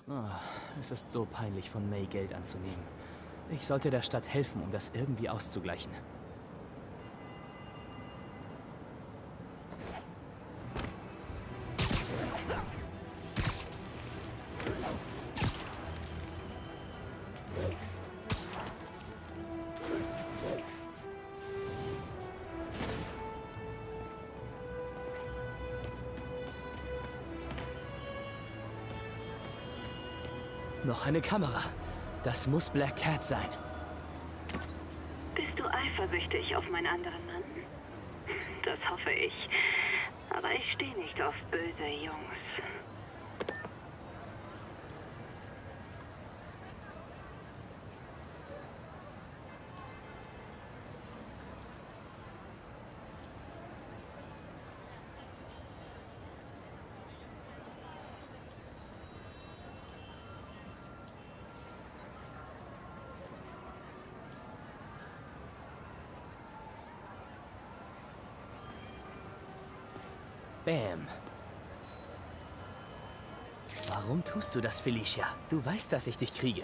Ah, es ist so peinlich, von May Geld anzunehmen. Ich sollte der Stadt helfen, um das irgendwie auszugleichen. Noch eine Kamera. Das muss Black Cat sein. Bist du eifersüchtig auf meinen anderen Mann? Das hoffe ich. Aber ich stehe nicht auf böse Jungs. Bam. Warum tust du das, Felicia? Du weißt, dass ich dich kriege.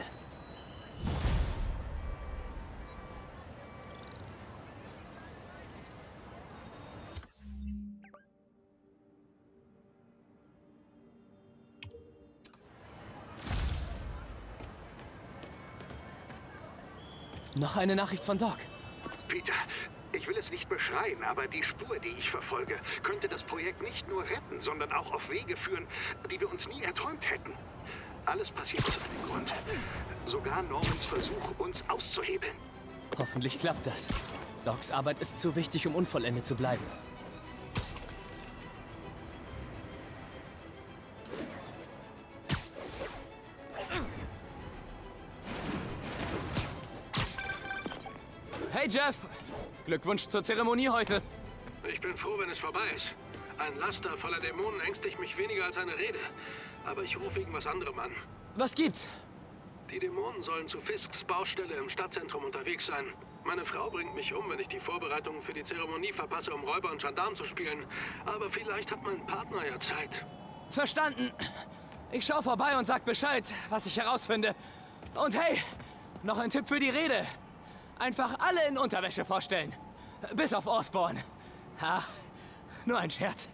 Noch eine Nachricht von Doc. Peter, ich will es nicht beschreien, aber die Spur, die ich verfolge, könnte das Projekt nicht nur retten, sondern auch auf Wege führen, die wir uns nie erträumt hätten. Alles passiert aus einem Grund. Sogar Normans Versuch, uns auszuhebeln. Hoffentlich klappt das. Docs Arbeit ist zu wichtig, um unvollendet zu bleiben. Hey Jeff! Glückwunsch zur Zeremonie heute. Ich bin froh, wenn es vorbei ist. Ein Laster voller Dämonen ängstigt mich weniger als eine Rede. Aber ich rufe wegen was anderem an. Was gibt's? Die Dämonen sollen zu Fisks Baustelle im Stadtzentrum unterwegs sein. Meine Frau bringt mich um, wenn ich die Vorbereitungen für die Zeremonie verpasse, um Räuber und Gendarm zu spielen. Aber vielleicht hat mein Partner ja Zeit. Verstanden. Ich schau vorbei und sag Bescheid, was ich herausfinde. Und hey, noch ein Tipp für die Rede. Einfach alle in Unterwäsche vorstellen. Bis auf Osborn. Ha, nur ein Scherz.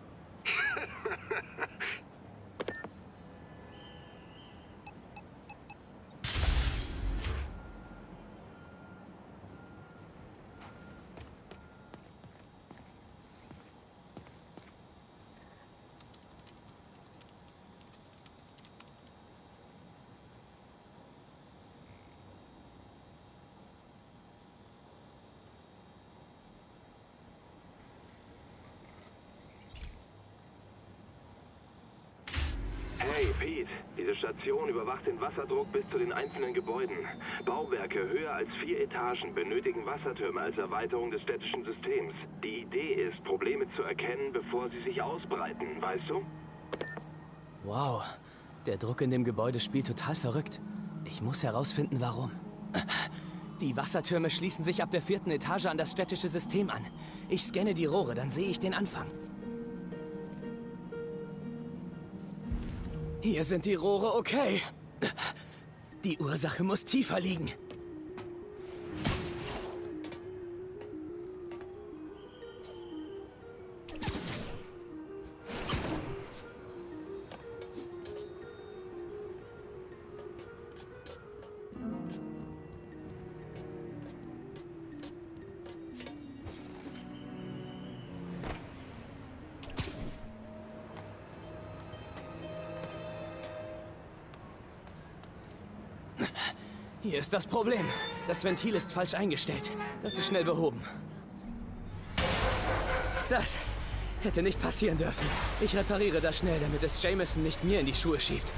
Hey Pete, diese Station überwacht den Wasserdruck bis zu den einzelnen Gebäuden. Bauwerke höher als 4 Etagen benötigen Wassertürme als Erweiterung des städtischen Systems. Die Idee ist, Probleme zu erkennen, bevor sie sich ausbreiten, weißt du? Wow, der Druck in dem Gebäude spielt total verrückt. Ich muss herausfinden, warum. Die Wassertürme schließen sich ab der 4. Etage an das städtische System an. Ich scanne die Rohre, dann sehe ich den Anfang. Hier sind die Rohre okay. Die Ursache muss tiefer liegen. Hier ist das Problem. Das Ventil ist falsch eingestellt. Das ist schnell behoben. Das hätte nicht passieren dürfen. Ich repariere das schnell, damit es Jameson nicht mir in die Schuhe schiebt.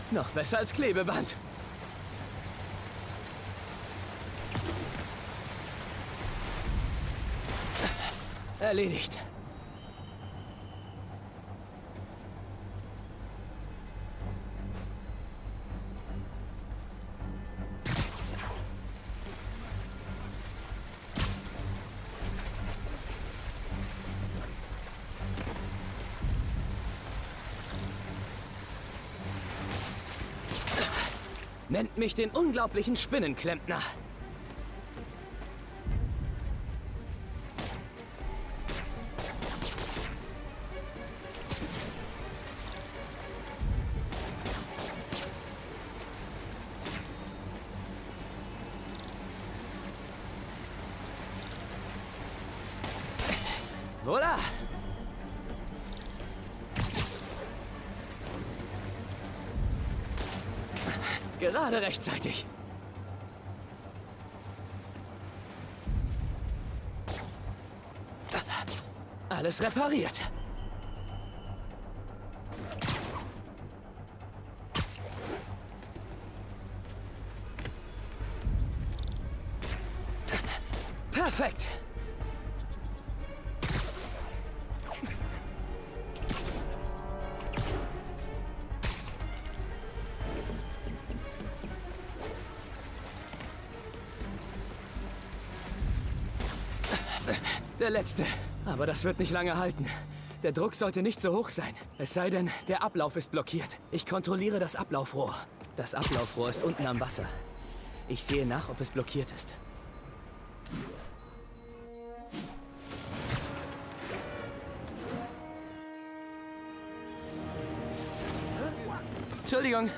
Noch besser als Klebeband. Erledigt. Nennt mich den unglaublichen Spinnenklempner. Voilà! Gerade rechtzeitig. Alles repariert. Perfekt. Der letzte. Aber das wird nicht lange halten. Der Druck sollte nicht so hoch sein. Es sei denn, der Ablauf ist blockiert. Ich kontrolliere das Ablaufrohr. Das Ablaufrohr ist unten am Wasser. Ich sehe nach, ob es blockiert ist. Entschuldigung.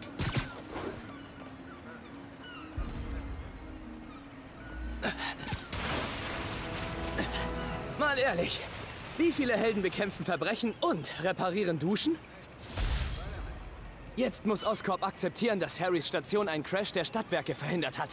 Mal ehrlich, wie viele Helden bekämpfen Verbrechen und reparieren Duschen? Jetzt muss Oscorp akzeptieren, dass Harrys Station einen Crash der Stadtwerke verhindert hat.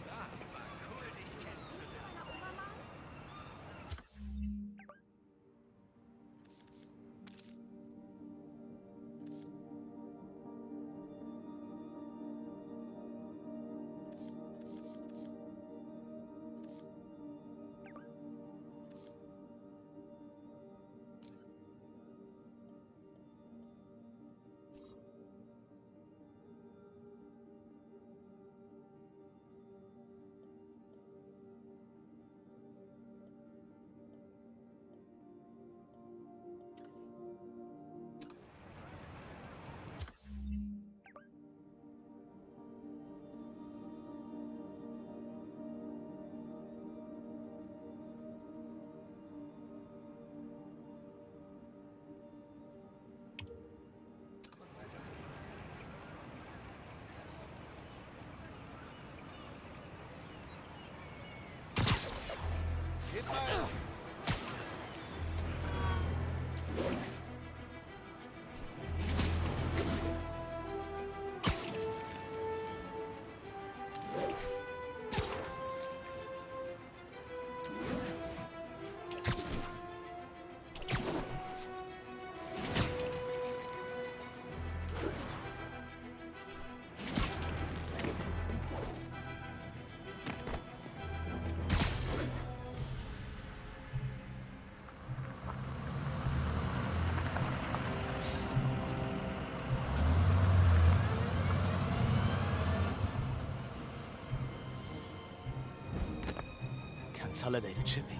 Consolidated Shipping.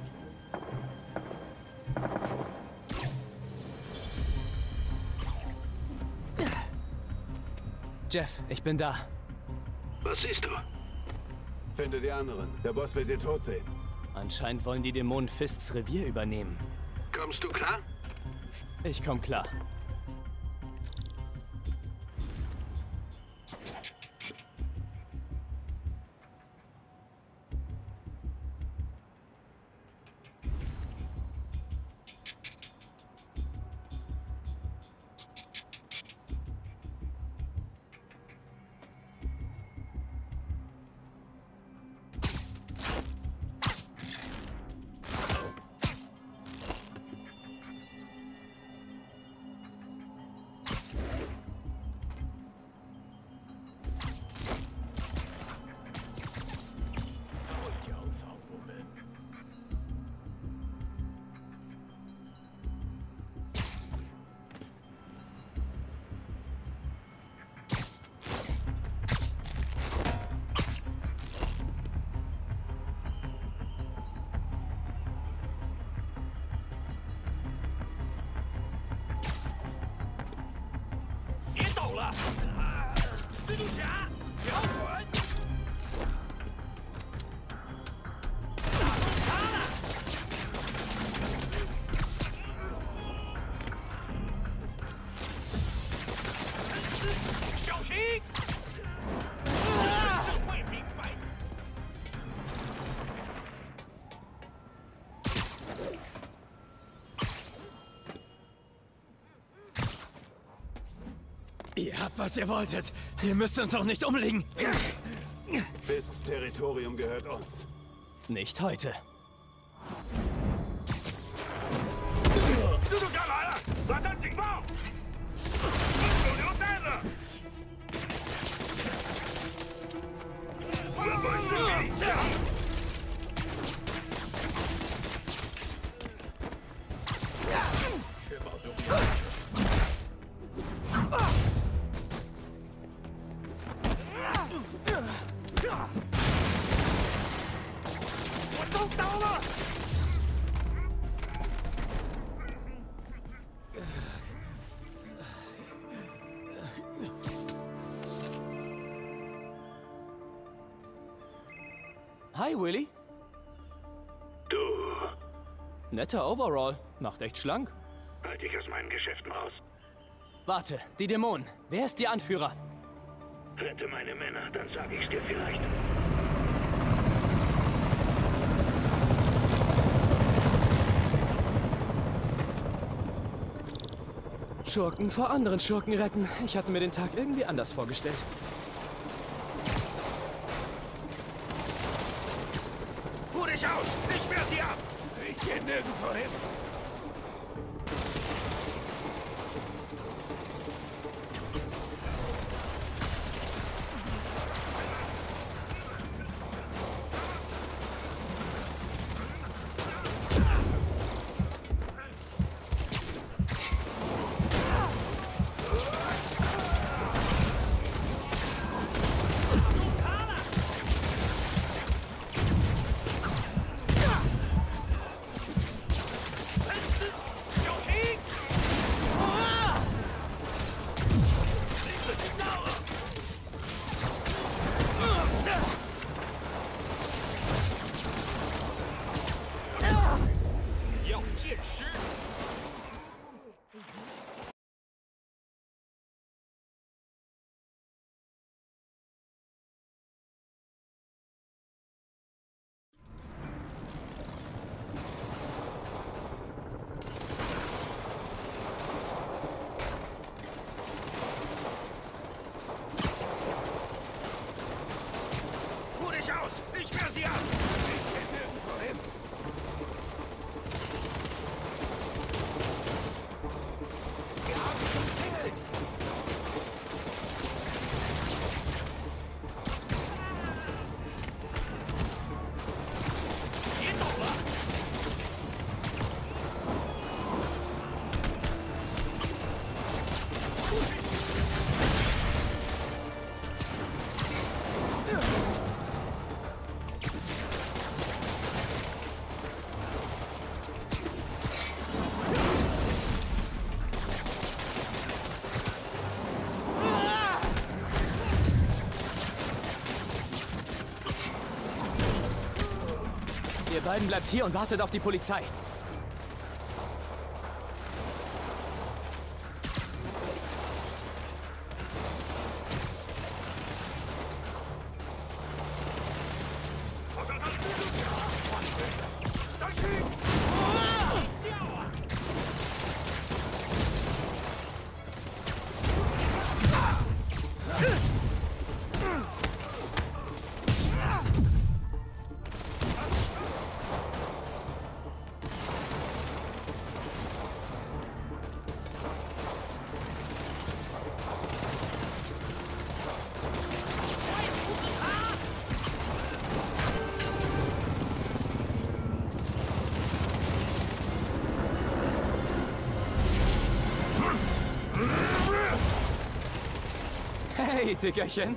Jeff, ich bin da. Was siehst du? Finde die anderen. Der Boss will sie tot sehen. Anscheinend wollen die Dämonen Fists Revier übernehmen. Kommst du klar? Ich komm klar. Ihr habt, was ihr wolltet. Ihr müsst uns doch nicht umlegen. Fisks Territorium gehört uns. Nicht heute. Hi, Willy. Du. Netter Overall. Macht echt schlank. Halt dich aus meinen Geschäften raus. Warte, die Dämonen. Wer ist Ihr Anführer? Rette meine Männer, dann sag ich's dir vielleicht. Schurken vor anderen Schurken retten. Ich hatte mir den Tag irgendwie anders vorgestellt. Ruh dich aus! Ich wehr sie ab! Ich geh nirgendwo hin! Ich wehr sie ab! Ich geh nirgendwo hin! Wir haben ihn umzingelt! Geht doch was! Ihr beiden bleibt hier und wartet auf die Polizei. Hey, Dickerchen.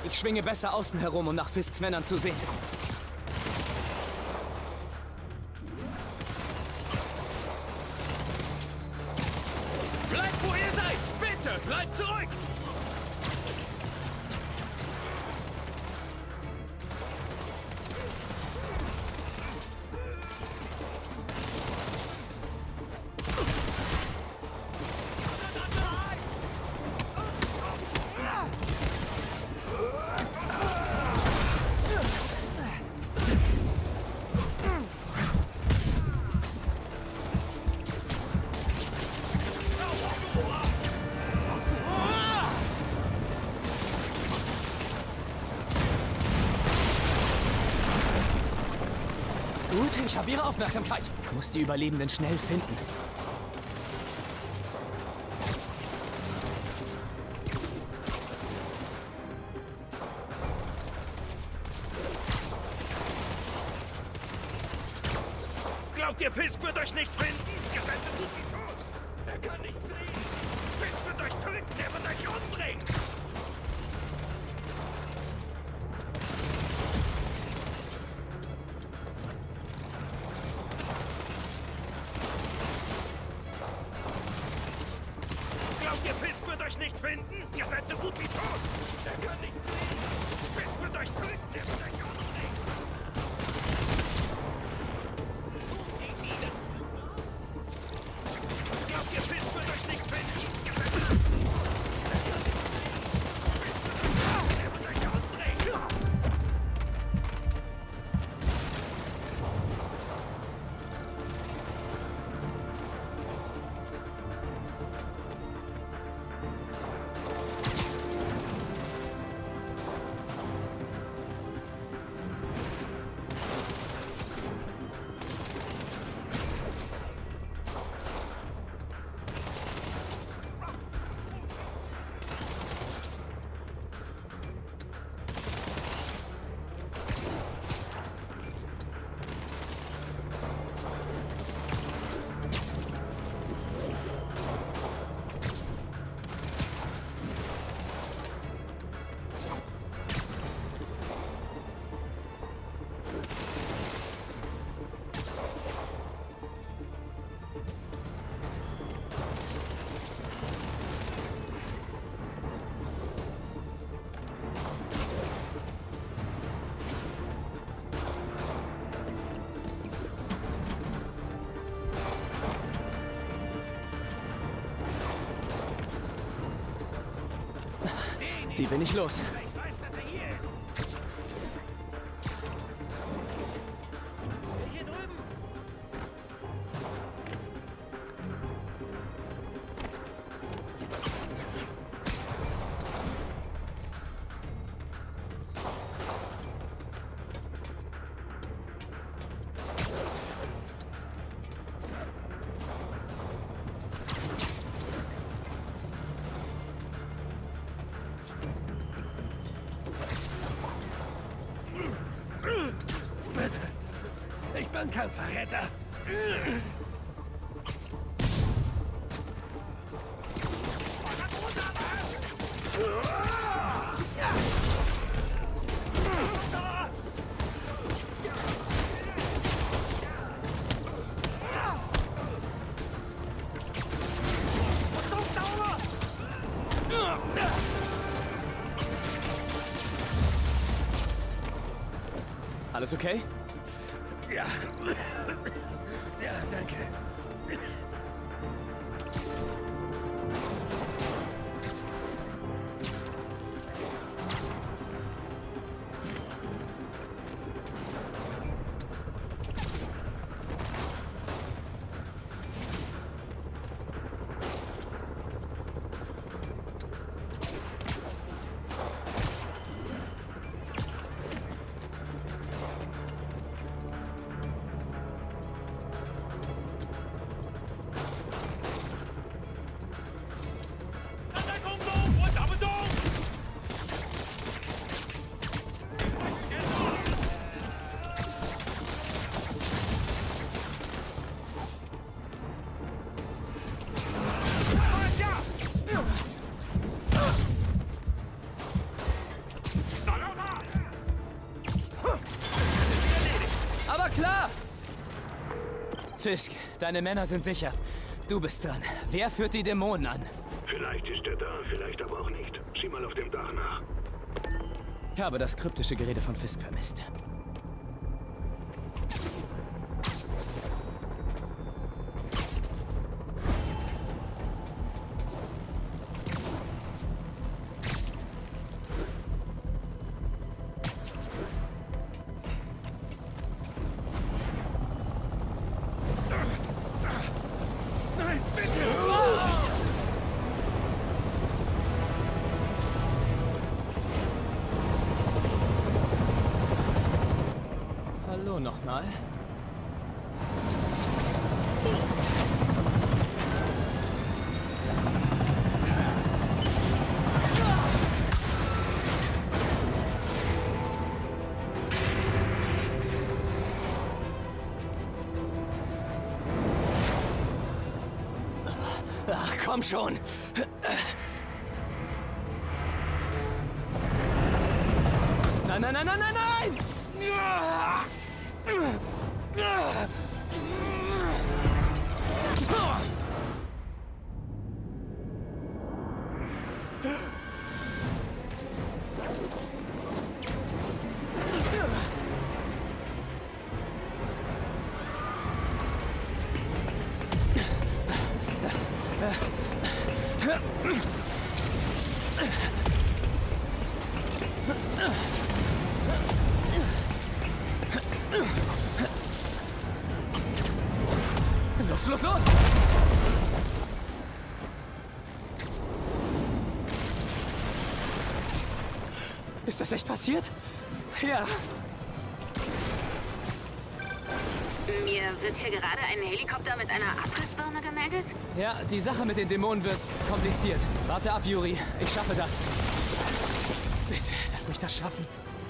Ich schwinge besser außen herum, um nach Fisks Männern zu sehen. Bleibt, wo ihr seid! Bitte, bleibt zurück! Gut, ich habe Ihre Aufmerksamkeit. Ich muss die Überlebenden schnell finden. Glaubt ihr, Fisk wird euch nicht finden? Ihr seid so gut wie tot. Er kann nicht fliehen. Fisk wird euch töten, er wird euch umbringen. Glaubt ihr, Fisk wird euch nicht finden? Ihr seid so gut wie tot. Er kann nicht fliehen. Fisk wird euch töten, er wird euch umbringen. Glaubt ihr, Fisk wird euch nicht finden? Ihr seid so gut wie tot. Er kann nicht fliehen. Fisk wird euch töten, er wird euch umbringen. Die bin ich los. Ich weiß, dass er hier ist. Hier drüben. Bitte. Ich bin kein Verräter. Alles okay? Ja. Ja, danke. Fisk, deine Männer sind sicher. Du bist dran. Wer führt die Dämonen an? Vielleicht ist er da, vielleicht aber auch nicht. Sieh mal auf dem Dach nach. Ich habe das kryptische Gerede von Fisk vermisst. Nein, bitte! Hallo nochmal. Ach, komm schon. Nein, nein, nein, nein, nein, nein! Los, los, los! Ist das echt passiert? Ja. Mir wird hier gerade ein Helikopter mit einer Abrissbirne gemeldet. Ja, die Sache mit den Dämonen wird kompliziert. Warte ab, Yuri. Ich schaffe das. Bitte, lass mich das schaffen.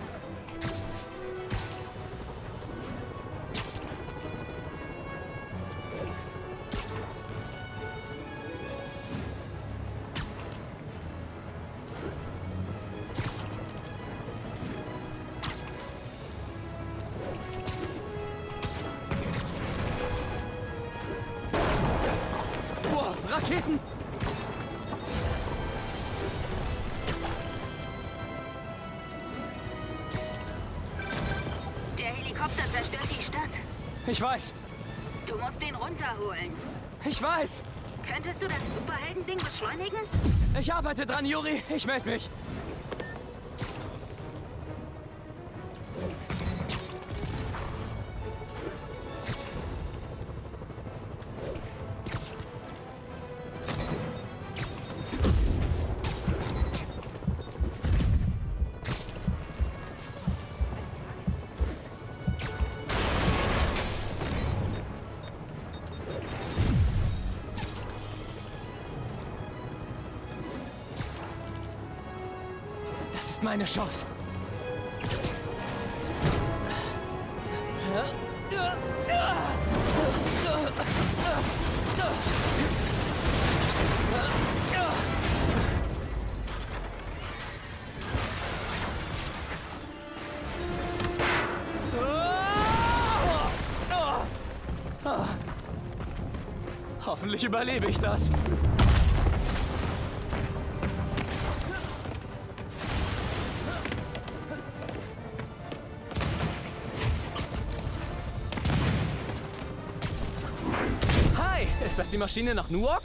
Wow, Raketen! Der Helikopter zerstört die Stadt. Ich weiß. Du musst den runterholen. Ich weiß. Könntest du das Superhelden-Ding beschleunigen? Ich arbeite dran, Yuri. Ich melde mich. Das ist meine Chance. Hoffentlich überlebe ich das. Hi, ist das die Maschine nach Newark?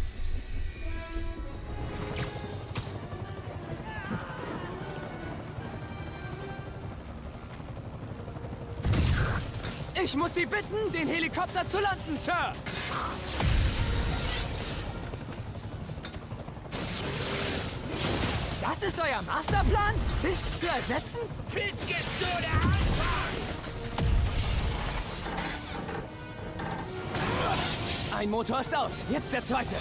Ich muss Sie bitten, den Helikopter zu landen, Sir. Das ist euer Masterplan? Fisk zu ersetzen? Fisk ist nur der Anfang! Ein Motor ist aus. Jetzt der zweite.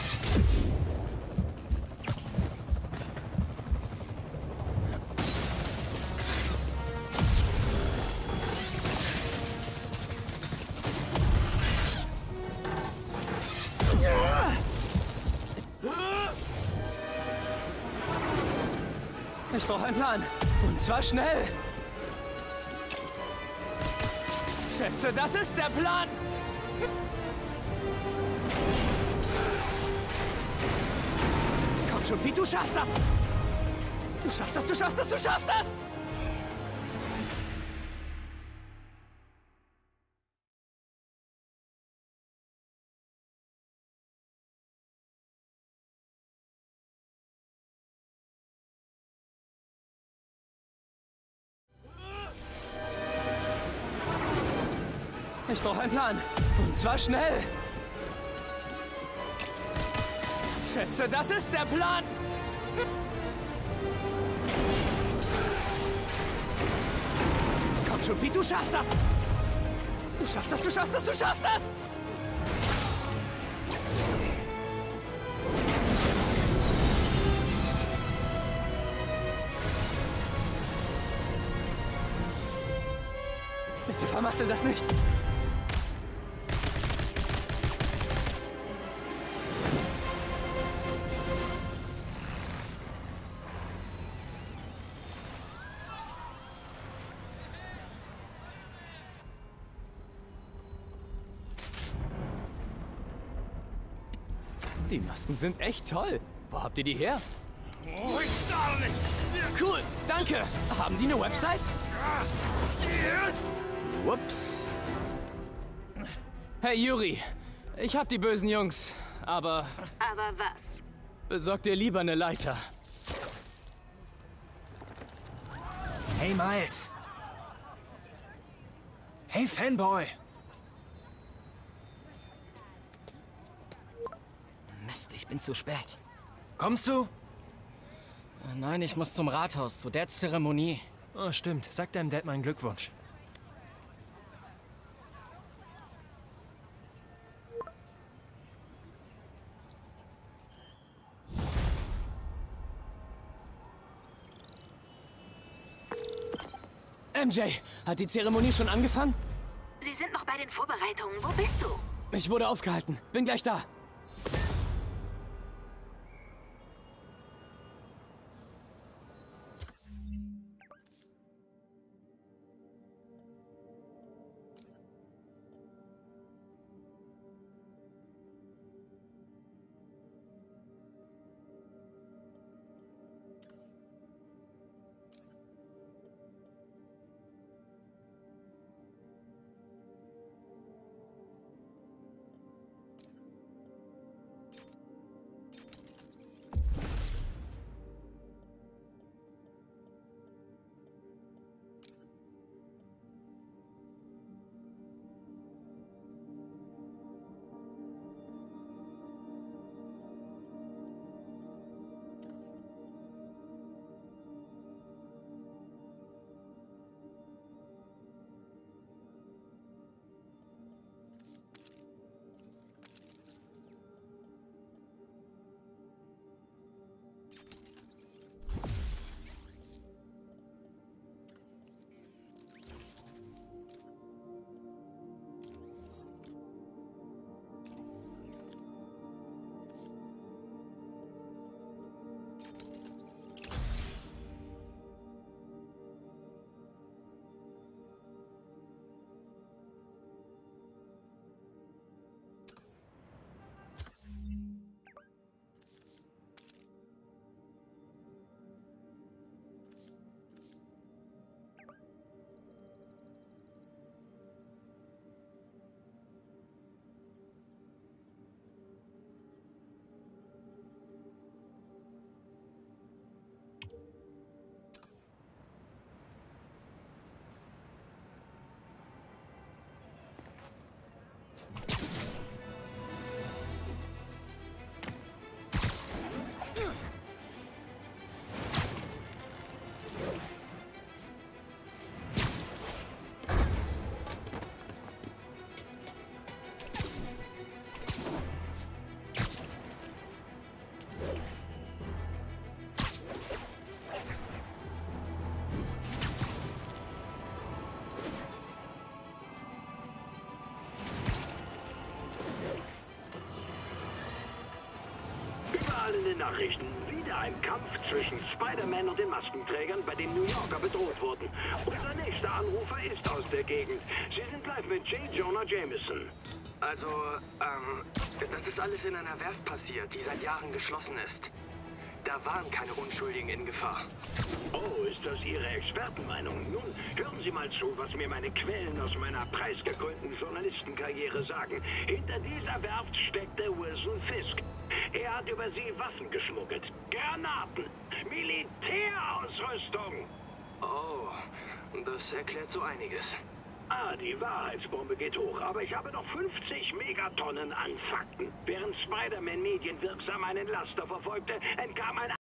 Ich brauche einen Plan. Und zwar schnell. Schätze, das ist der Plan. schon, Pete, du schaffst das! Du schaffst das, du schaffst das, du schaffst das! Ich brauche einen Plan. Und zwar schnell. Schätze, das ist der Plan. Komm schon, Pete, du schaffst das. Du schaffst das, du schaffst das, du schaffst das. Bitte vermassel das nicht. Die Masken sind echt toll. Wo habt ihr die her? Ruhig, Starling! Cool, danke. Haben die eine Website? Yes! Ups. Hey Yuri, ich hab die bösen Jungs, aber Aber was? besorg dir lieber eine Leiter. Hey Miles. Hey Fanboy. Mist, ich bin zu spät. Kommst du? Nein, ich muss zum Rathaus, zu der Zeremonie. Oh, stimmt. Sag deinem Dad meinen Glückwunsch. MJ, hat die Zeremonie schon angefangen? Sie sind noch bei den Vorbereitungen. Wo bist du? Ich wurde aufgehalten. Bin gleich da. In den Nachrichten wieder ein Kampf zwischen Spider-Man und den Maskenträgern, bei dem New Yorker bedroht wurden. Unser nächster Anrufer ist aus der Gegend. Sie sind live mit J. Jonah Jameson. Also, das ist alles in einer Werft passiert, die seit Jahren geschlossen ist. Da waren keine Unschuldigen in Gefahr. Oh, ist das Ihre Expertenmeinung? Nun, hören Sie mal zu, was mir meine Quellen aus meiner preisgekrönten Journalistenkarriere sagen. Hinter dieser Werft steckte Wilson Fisk. Er hat über sie Waffen geschmuggelt. Granaten. Militärausrüstung. Oh, das erklärt so einiges. Ah, die Wahrheitsbombe geht hoch, aber ich habe noch 50 Megatonnen an Fakten. Während Spider-Man medienwirksam einen Laster verfolgte, entkam ein